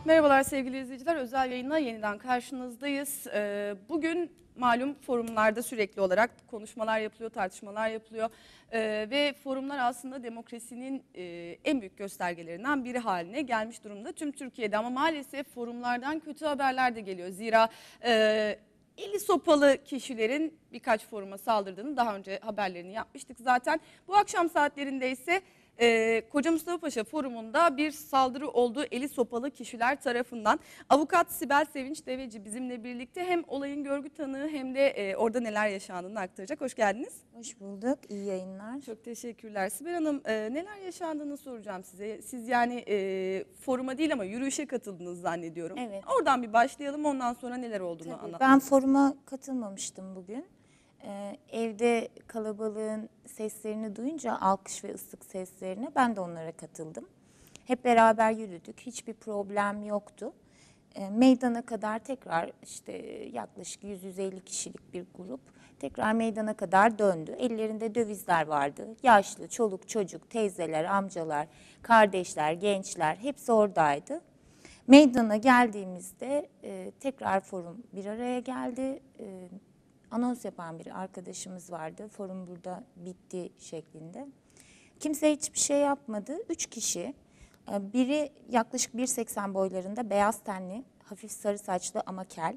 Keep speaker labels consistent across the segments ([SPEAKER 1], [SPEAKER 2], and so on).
[SPEAKER 1] Merhabalar sevgili izleyiciler. Özel yayınla yeniden karşınızdayız. Bugün malum forumlarda sürekli olarak konuşmalar yapılıyor, tartışmalar yapılıyor. Ve forumlar aslında demokrasinin en büyük göstergelerinden biri haline gelmiş durumda tüm Türkiye'de. Ama maalesef forumlardan kötü haberler de geliyor. Zira eli sopalı kişilerin birkaç foruma saldırdığını daha önce haberlerini yapmıştık zaten. Bu akşam saatlerinde ise Koca Mustafa Paşa Forumu'nda bir saldırı olduğu eli sopalı kişiler tarafından. Avukat Sibel Sevinç Deveci bizimle birlikte hem olayın görgü tanığı hem de orada neler yaşandığını aktaracak. Hoş geldiniz.
[SPEAKER 2] Hoş bulduk. İyi yayınlar.
[SPEAKER 1] Çok teşekkürler. Sibel Hanım, neler yaşandığını soracağım size. Siz yani foruma değil ama yürüyüşe katıldınız zannediyorum.
[SPEAKER 2] Evet.
[SPEAKER 1] Oradan bir başlayalım, ondan sonra neler olduğunu
[SPEAKER 2] Tabii.
[SPEAKER 1] anlat.
[SPEAKER 2] Ben foruma katılmamıştım bugün. Evde kalabalığın seslerini duyunca, alkış ve ıslık seslerini, ben de onlara katıldım. Hep beraber yürüdük. Hiçbir problem yoktu. Meydana kadar tekrar işte yaklaşık 100-150 kişilik bir grup tekrar meydana kadar döndü. Ellerinde dövizler vardı. Yaşlı, çoluk, çocuk, teyzeler, amcalar, kardeşler, gençler hepsi oradaydı. Meydana geldiğimizde tekrar forum bir araya geldi. Anons yapan bir arkadaşımız vardı. Forum burada bitti şeklinde. Kimse hiçbir şey yapmadı. 3 kişi. Biri yaklaşık 1,80 boylarında, beyaz tenli, hafif sarı saçlı ama kel.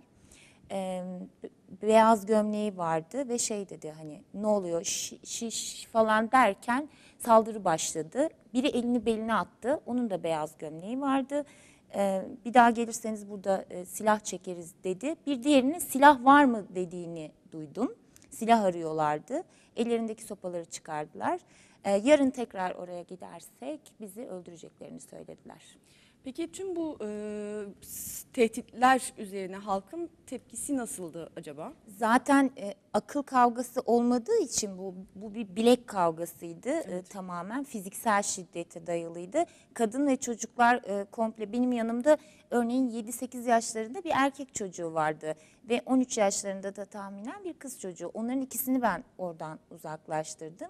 [SPEAKER 2] Beyaz gömleği vardı ve şey dedi, hani ne oluyor şiş falan derken saldırı başladı. Biri elini beline attı. Onun da beyaz gömleği vardı. Bir daha gelirseniz burada silah çekeriz dedi. Bir diğerinin silah var mı dediğini duydum. Silah arıyorlardı. Ellerindeki sopaları çıkardılar. Yarın tekrar oraya gidersek bizi öldüreceklerini söylediler.
[SPEAKER 1] Peki tüm bu tehditler üzerine halkın tepkisi nasıldı acaba?
[SPEAKER 2] Zaten akıl kavgası olmadığı için bu bir bilek kavgasıydı.
[SPEAKER 1] Evet.
[SPEAKER 2] Tamamen fiziksel şiddete dayalıydı. Kadın ve çocuklar komple, benim yanımda örneğin 7-8 yaşlarında bir erkek çocuğu vardı ve 13 yaşlarında da tahminen bir kız çocuğu. Onların ikisini ben oradan uzaklaştırdım.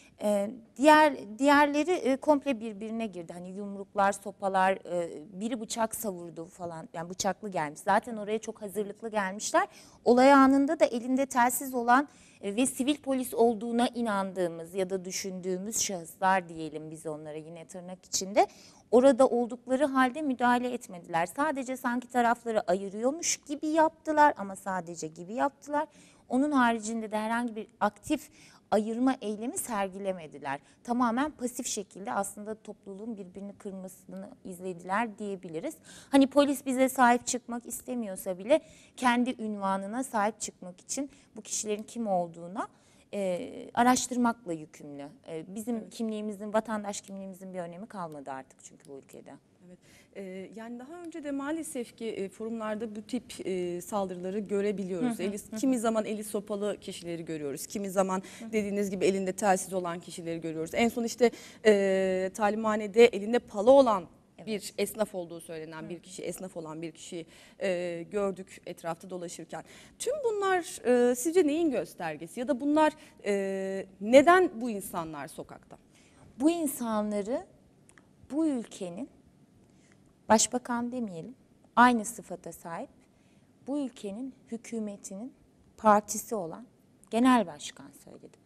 [SPEAKER 2] Diğerleri komple birbirine girdi. Hani yumruklar, sopalar, biri bıçak savurdu falan. Yani bıçaklı gelmiş. Zaten oraya çok hazırlıklı gelmişler. Olay anında da elinde telsiz olan ve sivil polis olduğuna inandığımız ya da düşündüğümüz şahıslar diyelim biz onlara, yine tırnak içinde, orada oldukları halde müdahale etmediler. Sadece sanki tarafları ayırıyormuş gibi yaptılar ama sadece gibi yaptılar. Onun haricinde de herhangi bir aktif ayırma eylemi sergilemediler. Tamamen pasif şekilde aslında topluluğun birbirini kırmasını izlediler diyebiliriz. Hani polis bize sahip çıkmak istemiyorsa bile kendi ünvanına sahip çıkmak için bu kişilerin kim olduğuna araştırmakla yükümlü. Bizim kimliğimizin, vatandaş kimliğimizin bir önemi kalmadı artık çünkü bu ülkede.
[SPEAKER 1] Evet. Yani daha önce de maalesef ki forumlarda bu tip saldırıları görebiliyoruz. Kimi zaman eli sopalı kişileri görüyoruz. Kimi zaman dediğiniz gibi elinde telsiz olan kişileri görüyoruz. En son işte talimhanede elinde pala olan bir esnaf olduğu söylenen bir kişi, esnaf olan bir kişiyi gördük etrafta dolaşırken. Tüm bunlar sizce neyin göstergesi ya da bunlar neden bu insanlar sokakta?
[SPEAKER 2] Bu insanları bu ülkenin, başbakan demeyelim, aynı sıfata sahip, bu ülkenin hükümetinin partisi olan genel başkan söyledi.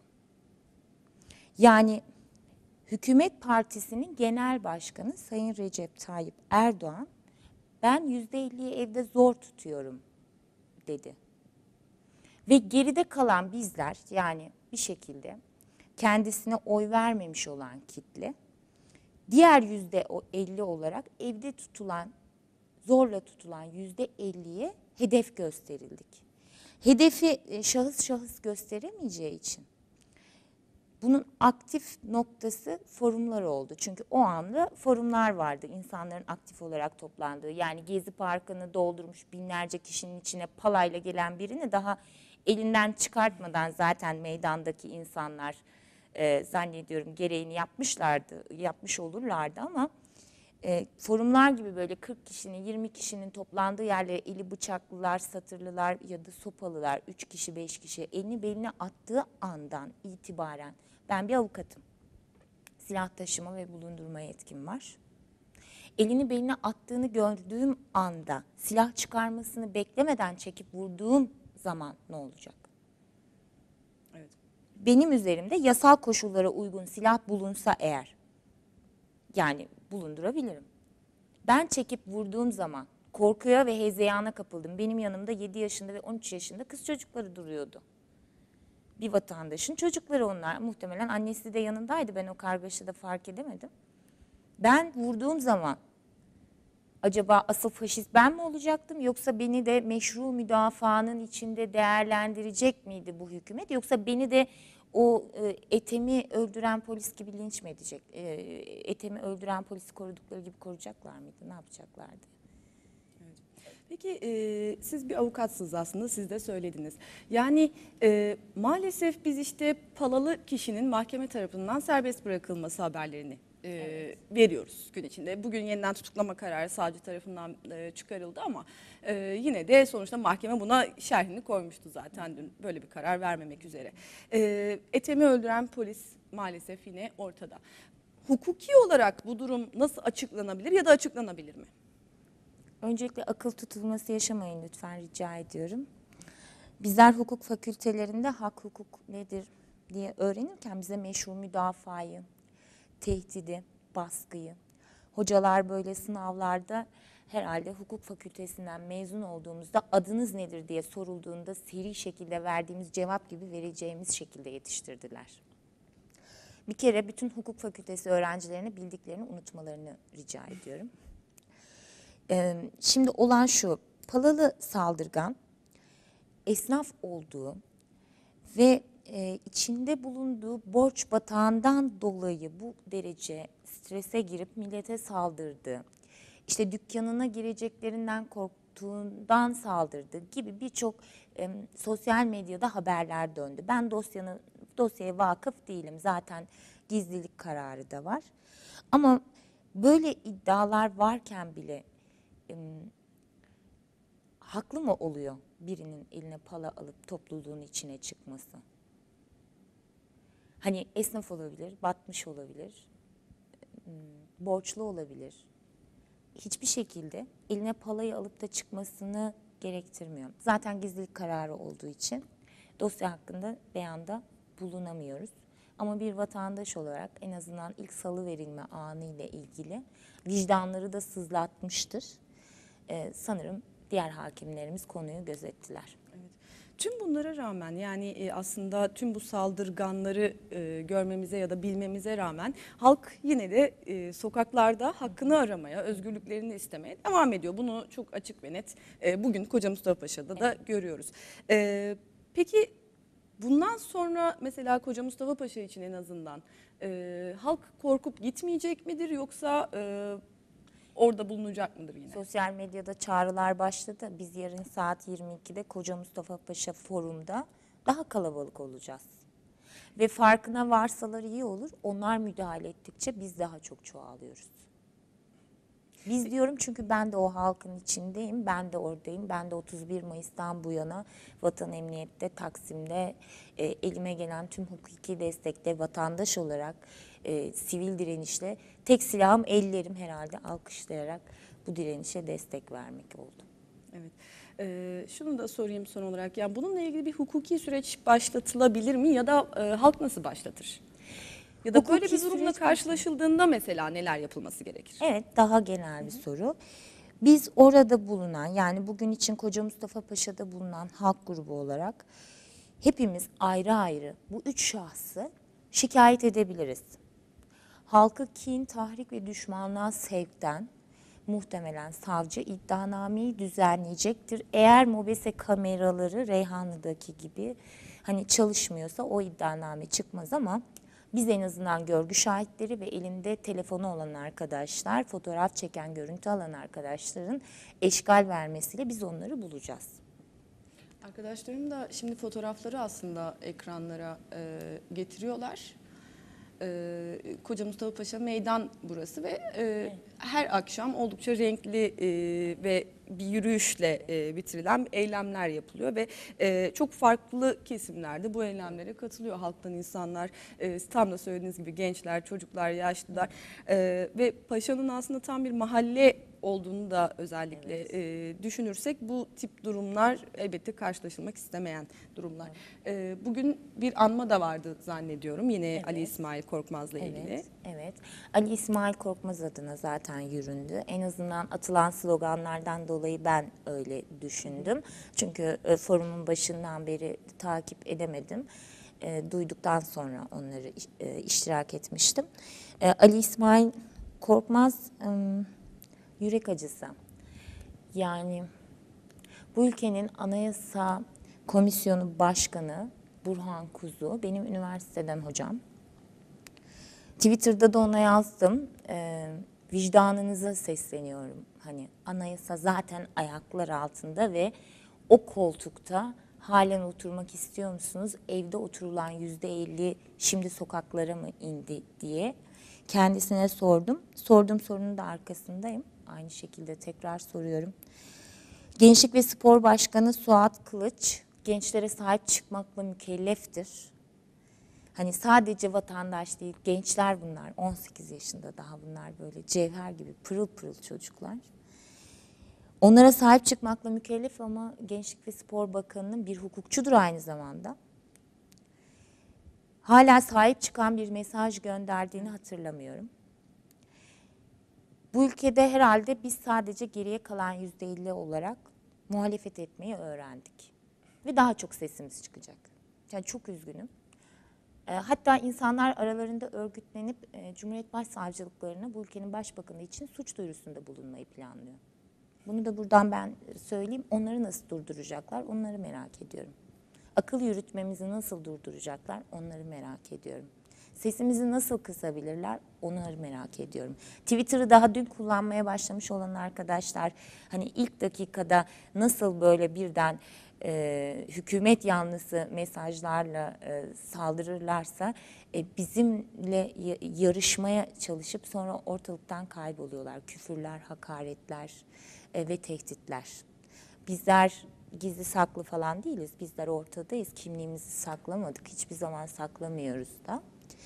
[SPEAKER 2] Yani hükümet partisinin genel başkanı Sayın Recep Tayyip Erdoğan, ben %50'yi evde zor tutuyorum dedi. Ve geride kalan bizler, yani bir şekilde kendisine oy vermemiş olan kitle, diğer %50 olarak evde tutulan, zorla tutulan %50'ye hedef gösterildik. Hedefi şahıs şahıs gösteremeyeceği için bunun aktif noktası forumlar oldu. Çünkü o anda forumlar vardı, insanların aktif olarak toplandığı. Yani Gezi Parkı'nı doldurmuş binlerce kişinin içine palayla gelen birini daha elinden çıkartmadan zaten meydandaki insanlar zannediyorum gereğini yapmış olurlardı ama forumlar gibi böyle 40 kişinin, 20 kişinin toplandığı yerlere eli bıçaklılar, satırlılar ya da sopalılar, 3 kişi, 5 kişi elini beline attığı andan itibaren, ben bir avukatım, silah taşıma ve bulundurma yetkim var. elini beline attığını gördüğüm anda silah çıkarmasını beklemeden çekip vurduğum zaman ne olacak?
[SPEAKER 1] Evet.
[SPEAKER 2] Benim üzerimde yasal koşullara uygun silah bulunsa eğer, yani bulundurabilirim. Ben çekip vurduğum zaman korkuya ve hezeyana kapıldım. Benim yanımda 7 yaşında ve 13 yaşında kız çocukları duruyordu. Bir vatandaşın çocukları onlar. Muhtemelen annesi de yanındaydı. Ben o kargaşada fark edemedim. Ben vurduğum zaman acaba asıl faşist ben mi olacaktım, yoksa beni de meşru müdafaanın içinde değerlendirecek miydi bu hükümet, yoksa beni de o Ethem'i öldüren polis gibi linç mi edecek? Ethem'i öldüren polisi korudukları gibi koruyacaklar mıydı? Ne yapacaklardı?
[SPEAKER 1] Peki siz bir avukatsınız aslında, siz de söylediniz. Yani maalesef biz işte palalı kişinin mahkeme tarafından serbest bırakılması haberlerini veriyoruz gün içinde. Bugün yeniden tutuklama kararı savcı tarafından çıkarıldı ama yine de sonuçta mahkeme buna şerhini koymuştu zaten dün, böyle bir karar vermemek üzere. Ethem'i öldüren polis maalesef yine ortada. Hukuki olarak bu durum nasıl açıklanabilir ya da açıklanabilir mi?
[SPEAKER 2] Öncelikle akıl tutulması yaşamayın lütfen, rica ediyorum. Bizler hukuk fakültelerinde hak hukuk nedir diye öğrenirken bize meşru müdafayı, tehdidi, baskıyı, hocalar böyle sınavlarda herhalde hukuk fakültesinden mezun olduğumuzda adınız nedir diye sorulduğunda seri şekilde verdiğimiz cevap gibi vereceğimiz şekilde yetiştirdiler. Bir kere bütün hukuk fakültesi öğrencilerine bildiklerini unutmalarını rica ediyorum. Şimdi olan şu, palalı saldırgan esnaf olduğu ve içinde bulunduğu borç batağından dolayı bu derece strese girip millete saldırdı. İşte dükkanına gireceklerinden korktuğundan saldırdı gibi birçok sosyal medyada haberler döndü. Ben dosyaya vakıf değilim. Zaten gizlilik kararı da var. Ama böyle iddialar varken bile haklı mı oluyor birinin eline pala alıp topluluğun içine çıkması? Hani esnaf olabilir, batmış olabilir, borçlu olabilir. Hiçbir şekilde eline palayı alıp da çıkmasını gerektirmiyor. Zaten gizlilik kararı olduğu için dosya hakkında beyanda bulunamıyoruz. Ama bir vatandaş olarak en azından ilk salıverilme anı ile ilgili vicdanları da sızlatmıştır. Sanırım diğer hakimlerimiz konuyu gözettiler.
[SPEAKER 1] Evet. Tüm bunlara rağmen yani aslında tüm bu saldırganları görmemize ya da bilmemize rağmen halk yine de sokaklarda hakkını aramaya, özgürlüklerini istemeye devam ediyor. Bunu çok açık ve net bugün Koca Mustafa Paşa'da da görüyoruz. Peki bundan sonra mesela Koca Mustafa Paşa için en azından halk korkup gitmeyecek midir, yoksa orada bulunacak mıdır yine?
[SPEAKER 2] Sosyal medyada çağrılar başladı. Biz yarın saat 22'de Koca Mustafa Paşa Forum'da daha kalabalık olacağız. Ve farkına varsalar iyi olur. Onlar müdahale ettikçe biz daha çok çoğalıyoruz. Biz diyorum çünkü ben de o halkın içindeyim. Ben de oradayım. Ben de 31 Mayıs'tan bu yana Vatan Emniyet'te, Taksim'de elime gelen tüm hukuki destekte vatandaş olarak sivil direnişle tek silahım ellerim, herhalde alkışlayarak bu direnişe destek vermek oldu.
[SPEAKER 1] Evet. Şunu da sorayım son olarak. Yani bununla ilgili bir hukuki süreç başlatılabilir mi ya da halk nasıl başlatır? Ya da
[SPEAKER 2] Hukuki
[SPEAKER 1] böyle bir durumla
[SPEAKER 2] süreç
[SPEAKER 1] karşılaşıldığında mesela neler yapılması gerekir?
[SPEAKER 2] Evet, daha genel bir soru. Biz orada bulunan, yani bugün için Koca Mustafa Paşa'da bulunan halk grubu olarak hepimiz ayrı ayrı bu 3 şahsı şikayet edebiliriz. Halkı kin, tahrik ve düşmanlığa sevkten muhtemelen savcı iddianameyi düzenleyecektir. Eğer MOBESE kameraları Reyhanlı'daki gibi hani çalışmıyorsa o iddianame çıkmaz, ama biz en azından görgü şahitleri ve elinde telefonu olan arkadaşlar, fotoğraf çeken, görüntü alan arkadaşların eşkal vermesiyle biz onları bulacağız.
[SPEAKER 1] Arkadaşlarım da şimdi fotoğrafları aslında ekranlara getiriyorlar. Koca Mustafa Paşa meydan burası ve her akşam oldukça renkli ve bir yürüyüşle bitirilen eylemler yapılıyor ve çok farklı kesimlerde bu eylemlere katılıyor halktan insanlar. Tam da söylediğiniz gibi gençler, çocuklar, yaşlılar ve Paşa'nın aslında tam bir mahalle olduğunu da özellikle düşünürsek bu tip durumlar elbette karşılaşılmak istemeyen durumlar. Bugün bir anma da vardı zannediyorum yine Ali İsmail Korkmaz'la ilgili.
[SPEAKER 2] Evet. Ali İsmail Korkmaz adına zaten yüründü. En azından atılan sloganlardan dolayı ben öyle düşündüm. Çünkü forumun başından beri takip edemedim. Duyduktan sonra onları iştirak etmiştim. Ali İsmail Korkmaz yürek acısı. Yani bu ülkenin Anayasa Komisyonu Başkanı Burhan Kuzu benim üniversiteden hocam. Twitter'da da ona yazdım. Vicdanınıza sesleniyorum. Hani anayasa zaten ayaklar altında ve o koltukta halen oturmak istiyor musunuz? Evde oturulan %50 şimdi sokaklara mı indi diye kendisine sordum. Sorduğum sorunun da arkasındayım. Aynı şekilde tekrar soruyorum. Gençlik ve Spor Başkanı Suat Kılıç gençlere sahip çıkmakla mükelleftir. Hani sadece vatandaş değil, gençler bunlar. 18 yaşında daha bunlar böyle cevher gibi pırıl pırıl çocuklar. Onlara sahip çıkmakla mükellef ama Gençlik ve Spor Bakanı'nın bir hukukçudur aynı zamanda. Hala sahip çıkan bir mesaj gönderdiğini hatırlamıyorum. Bu ülkede herhalde biz sadece geriye kalan %50 olarak muhalefet etmeyi öğrendik. Ve daha çok sesimiz çıkacak. Yani çok üzgünüm. Hatta insanlar aralarında örgütlenip Cumhuriyet Başsavcılıklarına bu ülkenin başbakanı için suç duyurusunda bulunmayı planlıyor. Bunu da buradan ben söyleyeyim. Onları nasıl durduracaklar? Onları merak ediyorum. Akıl yürütmemizi nasıl durduracaklar? Onları merak ediyorum. Sesimizi nasıl kısabilirler? Onları merak ediyorum. Twitter'ı daha dün kullanmaya başlamış olan arkadaşlar hani ilk dakikada nasıl böyle birden hükümet yanlısı mesajlarla saldırırlarsa bizimle yarışmaya çalışıp sonra ortalıktan kayboluyorlar. Küfürler, hakaretler ve tehditler. Bizler gizli saklı falan değiliz. Bizler ortadayız. Kimliğimizi saklamadık. Hiçbir zaman saklamıyoruz da.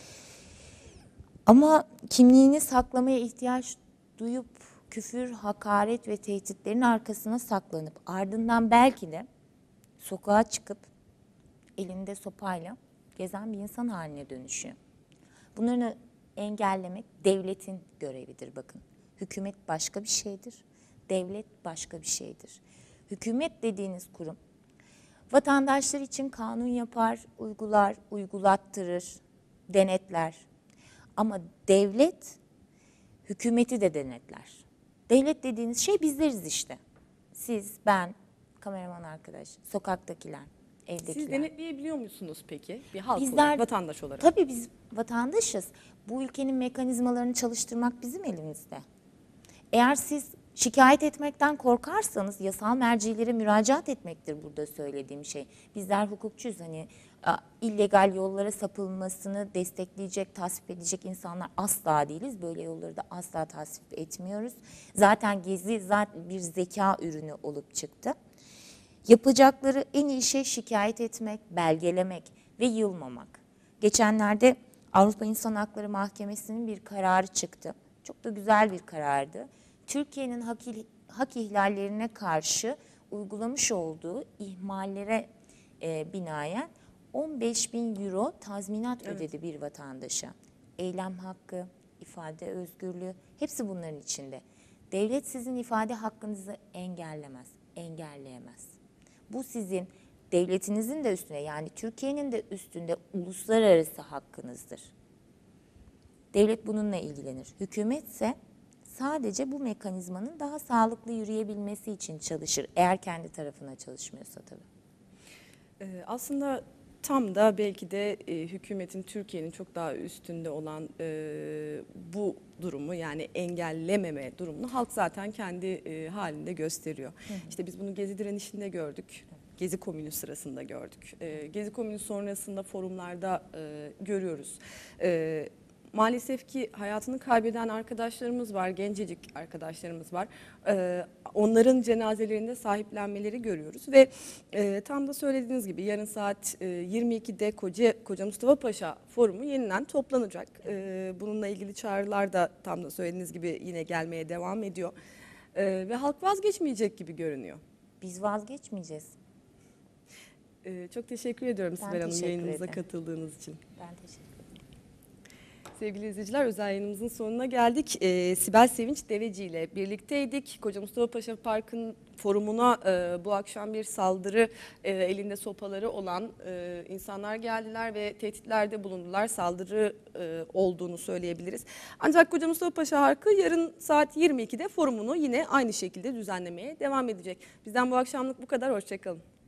[SPEAKER 2] Ama kimliğini saklamaya ihtiyaç duyup küfür, hakaret ve tehditlerin arkasına saklanıp ardından belki de sokağa çıkıp elinde sopayla gezen bir insan haline dönüşüyor. Bunları engellemek devletin görevidir bakın. Hükümet başka bir şeydir, devlet başka bir şeydir. Hükümet dediğiniz kurum vatandaşlar için kanun yapar, uygular, uygulattırır, denetler. Ama devlet hükümeti de denetler. Devlet dediğiniz şey bizleriz işte. Siz, ben, kameraman arkadaş, sokaktakiler, evdekiler.
[SPEAKER 1] Siz denetleyebiliyor musunuz peki? Bir halk
[SPEAKER 2] Bizler,
[SPEAKER 1] olarak, vatandaş olarak.
[SPEAKER 2] Tabii biz vatandaşız. Bu ülkenin mekanizmalarını çalıştırmak bizim elimizde. Eğer siz şikayet etmekten korkarsanız yasal mercilere müracaat etmektir burada söylediğim şey. Bizler hukukçuyuz, hani illegal yollara sapılmasını destekleyecek, tasvip edecek insanlar asla değiliz. Böyle yolları da asla tasvip etmiyoruz. Zaten Gezi bir zeka ürünü olup çıktı. Yapacakları en iyi şey şikayet etmek, belgelemek ve yılmamak. Geçenlerde Avrupa İnsan Hakları Mahkemesi'nin bir kararı çıktı. Çok da güzel bir karardı. Türkiye'nin hak ihlallerine karşı uygulamış olduğu ihmallere binaen 15.000 euro tazminat ödedi bir vatandaşa. Eylem hakkı, ifade özgürlüğü hepsi bunların içinde. Devlet sizin ifade hakkınızı engellemez, engelleyemez. Bu sizin devletinizin de üstüne yani Türkiye'nin de üstünde uluslararası hakkınızdır. Devlet bununla ilgilenir. Hükümetse sadece bu mekanizmanın daha sağlıklı yürüyebilmesi için çalışır. Eğer kendi tarafına çalışmıyorsa tabii.
[SPEAKER 1] Aslında tam da belki de hükümetin Türkiye'nin çok daha üstünde olan bu durumu yani engellememe durumunu halk zaten kendi halinde gösteriyor. İşte biz bunu Gezi direnişinde gördük. Gezi Komünü sırasında gördük. Gezi Komünü sonrasında forumlarda görüyoruz. maalesef ki hayatını kaybeden arkadaşlarımız var, gencecik arkadaşlarımız var. Onların cenazelerinde sahiplenmeleri görüyoruz ve tam da söylediğiniz gibi yarın saat 22'de Koca Mustafa Paşa Forumu yeniden toplanacak. Bununla ilgili çağrılar da tam da söylediğiniz gibi yine gelmeye devam ediyor. Ve halk vazgeçmeyecek gibi görünüyor.
[SPEAKER 2] Biz vazgeçmeyeceğiz.
[SPEAKER 1] Çok teşekkür ediyorum Sibel Hanım
[SPEAKER 2] teşekkür
[SPEAKER 1] yayınımıza
[SPEAKER 2] ederim.
[SPEAKER 1] katıldığınız için.
[SPEAKER 2] Ben teşekkür ederim.
[SPEAKER 1] Sevgili izleyiciler, özel yayınımızın sonuna geldik. Sibel Sevinç Deveci ile birlikteydik. Koca Mustafa Paşa Park'ın forumuna bu akşam bir saldırı, elinde sopaları olan insanlar geldiler ve tehditlerde bulundular. Saldırı olduğunu söyleyebiliriz. Ancak Koca Mustafa Paşa Parkı yarın saat 22'de forumunu yine aynı şekilde düzenlemeye devam edecek. Bizden bu akşamlık bu kadar. Hoşçakalın.